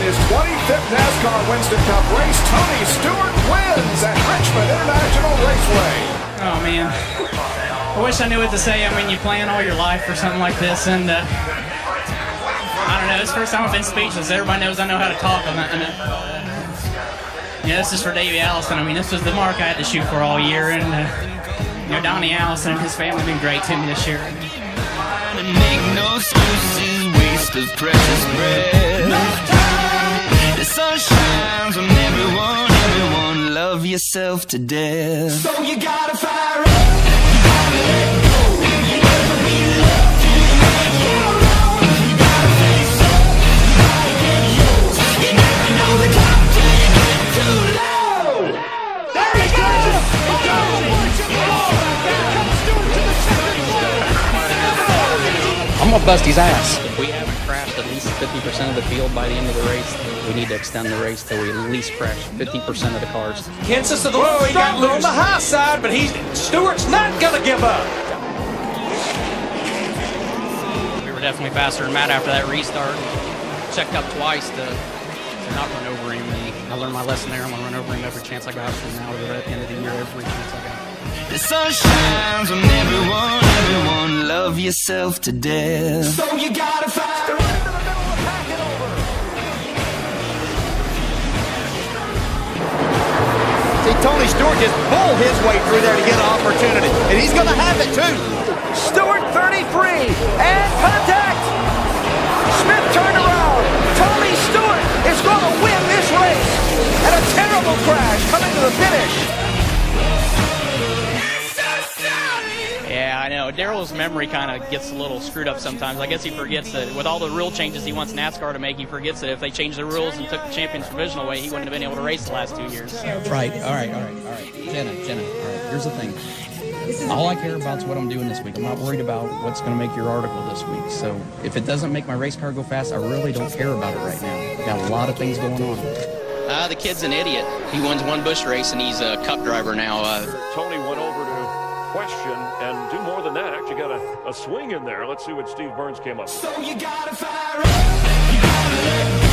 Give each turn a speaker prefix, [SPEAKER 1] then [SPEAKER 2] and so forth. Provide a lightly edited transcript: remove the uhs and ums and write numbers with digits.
[SPEAKER 1] his 25th NASCAR Winston Cup race, Tony Stewart wins at Richmond International Raceway.
[SPEAKER 2] Oh, man. I wish I knew what to say. I mean, you plan all your life for something like this, and I don't know. It's the first time I've been speechless. Everybody knows I know how to talk. Yeah, this is for Davey Allison. I mean, this was the mark I had to shoot for all year, and you know, Donnie Allison and his family have been great to me this year.
[SPEAKER 3] Make no excuses, waste of precious breath. The sun shines on everyone, everyone. Love yourself to death. So you gotta fire up, you gotta let go. You never be loved till you make your own. You gotta face up, you gotta get yours. You never know the top till you get too low. There he goes!
[SPEAKER 4] I'm gonna bust his ass.
[SPEAKER 5] If we haven't crashed at least 50% of the field by the end of the race, we need to extend the race till we at least crash 50% of the cars.
[SPEAKER 4] Kansas is a little stronger on the high side, but Stewart's not gonna give up.
[SPEAKER 5] We were definitely faster than Matt after that restart. Checked up twice to not run over him, and I learned my lesson there. I'm gonna run over him every chance I got from now to the end of the year, every chance I got.
[SPEAKER 3] The sun shines on everyone, everyone. Love yourself to death. So you gotta fire up.
[SPEAKER 6] See, Tony Stewart just pulled his way through there to get an opportunity, and he's going to have it too. Stewart 33, and contact. Smith turned around. Tony Stewart is going to win this race. And a terrible crash coming to the finish.
[SPEAKER 5] Yeah, I know. Darrell's memory kind of gets a little screwed up sometimes. I guess he forgets that with all the rule changes he wants NASCAR to make, he forgets that if they changed the rules and took the champions provisional away, he wouldn't have been able to race the last 2 years.
[SPEAKER 4] Right, all right. Jenna, all right, here's the thing. All I care about is what I'm doing this week. I'm not worried about what's going to make your article this week. So if it doesn't make my race car go fast, I really don't care about it right now. Got a lot of things going on.
[SPEAKER 5] The kid's an idiot. He wins one Busch race, and he's a cup driver now.
[SPEAKER 7] Tony went over to question and do more than that. Actually got a swing in there. Let's see what Steve Burns came up with.
[SPEAKER 3] So you gotta fire up, you gotta let go.